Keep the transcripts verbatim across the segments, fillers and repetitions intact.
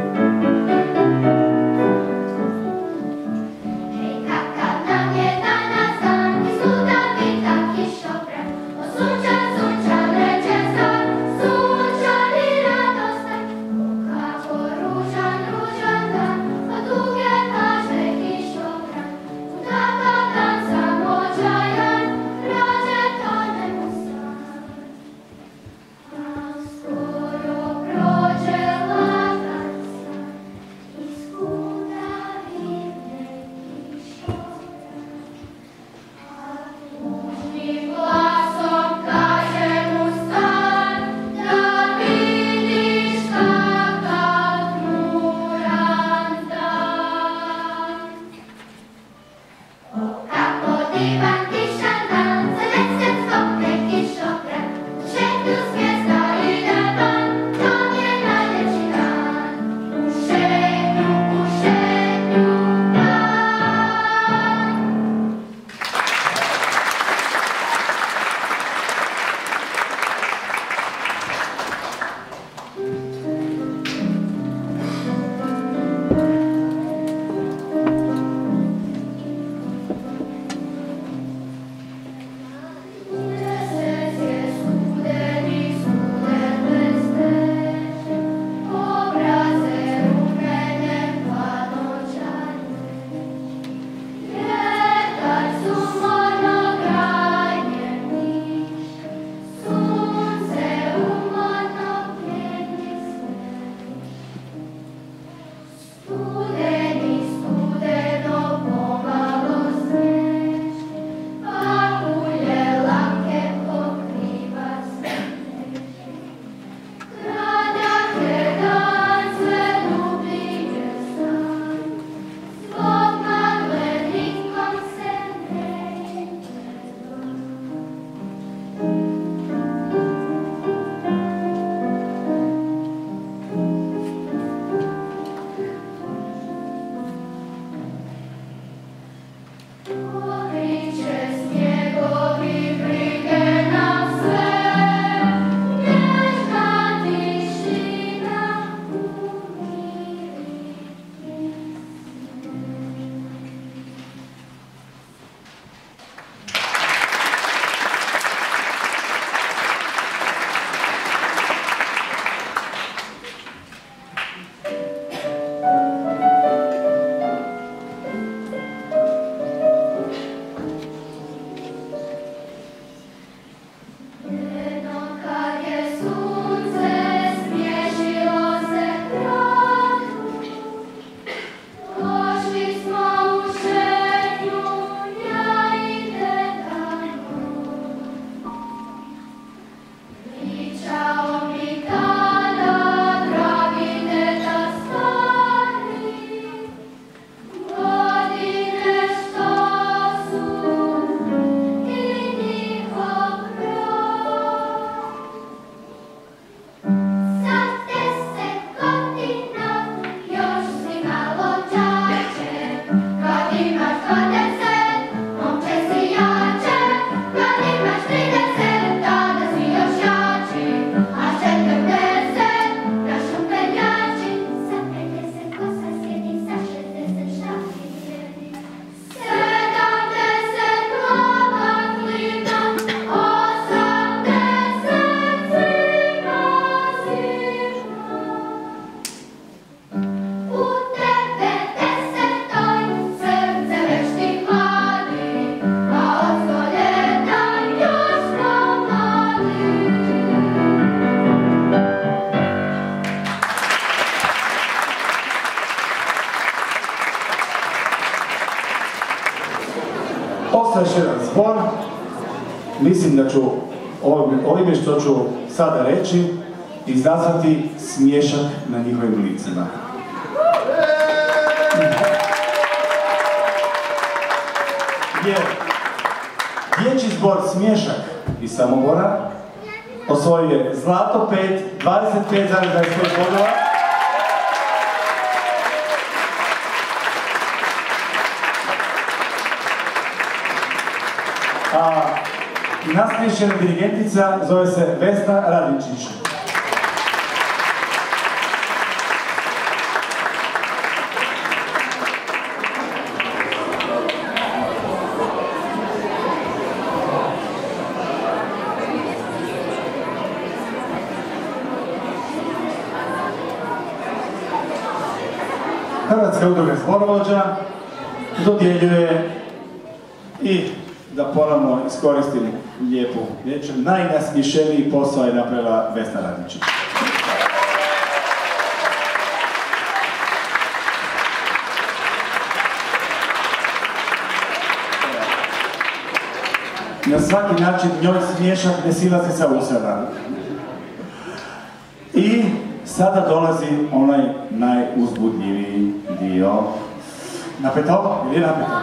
Ostaje još jedan zbor. Mislim da ću ovime što ću sada reći izazvati smiješak na njihovim licima. Jer dječji zbor Smiješak iz Samobora osvojio je zlato pet, dvadeset pet zarez dvadeset pet bodova. A nasmiješena dirigentica zove se Vesna Radinčić. Hrvatska udruga zborovođa dodjeljuje i da ponovno iskoristim lijepu večer, najnasmišeniji posao je napravila Vesna Radničić. Na svaki način njoj smiješak ne silazi sa usana. I sada dolazi onaj najuzbudljiviji dio. Napeto? Ili je napeto?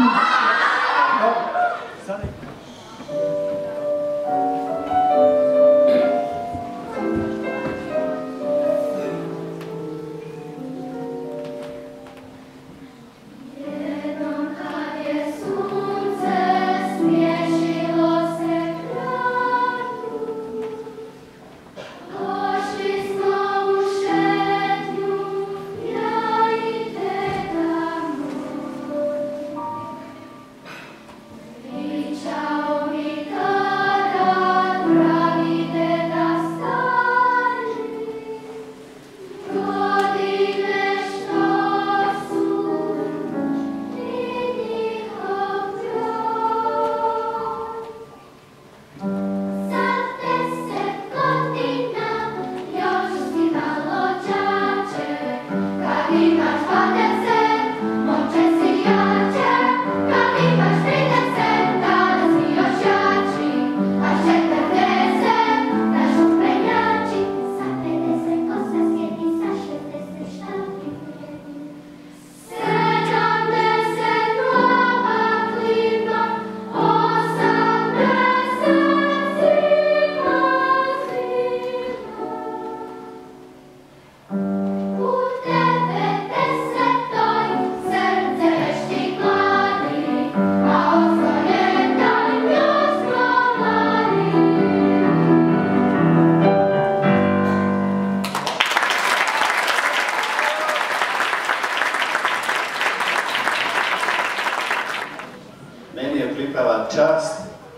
Čast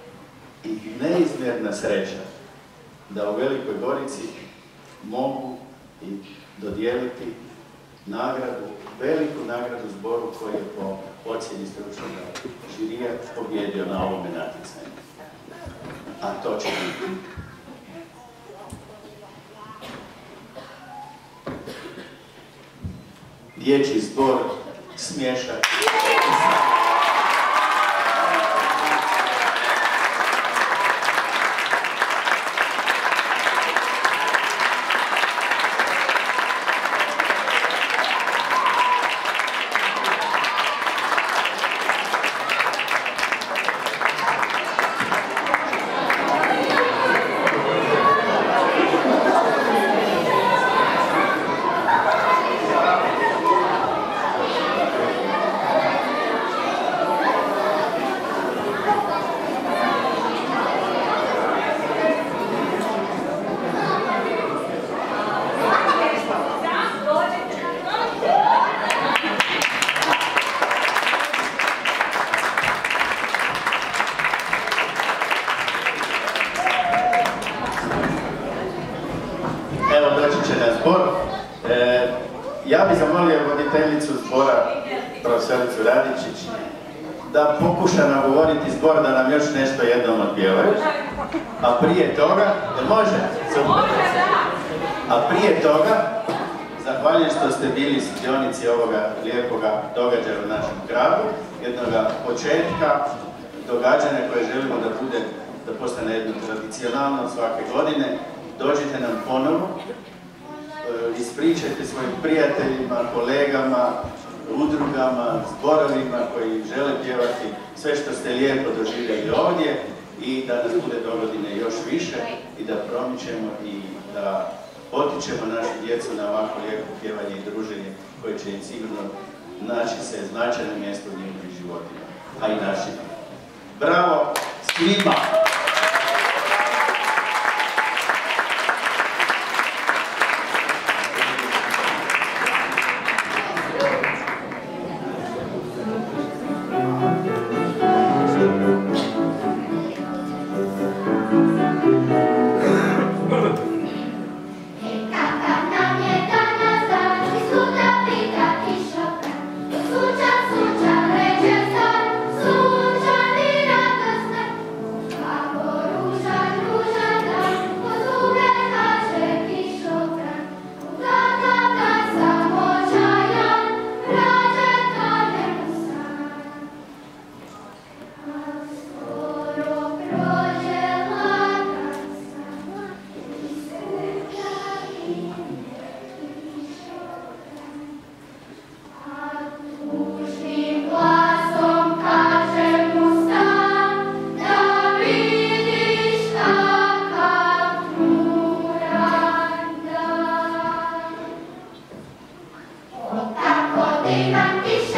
i neizmjerna sreća da u Velikoj Gorici mogu i dodijeliti nagradu, veliku nagradu zboru koji je po ocjeni stručnog žirija pobjedio na ovome natjecanju. A to će biti dječji zbor Smiješak. Ja bih zamolio voditeljicu zbora, profesoricu Radičić, da pokuša nagovoriti zbor da nam još nešto jednom odpjevaju. A prije toga, jel može? A prije toga, zahvaljujem što ste bili sudionici ovoga lijepoga događaja u našem gradu, jednoga početka događanja koje želimo da bude, da postane jedno tradicionalno svake godine. Dođite nam ponovo, ispričajte svojim prijateljima, kolegama, udrugama, zborovima koji žele pjevati sve što ste lijepo doživjeli ovdje i da nas bude dogodine još više i da promičemo i da potičemo našu djecu na ovako lijepo pjevanje i druženje koje će im sigurno naći se značajno mjesto u njihovim životima, a i našima. Bravo svima! Kaka nam je danas dan, i sutra pita kiša. godina kiše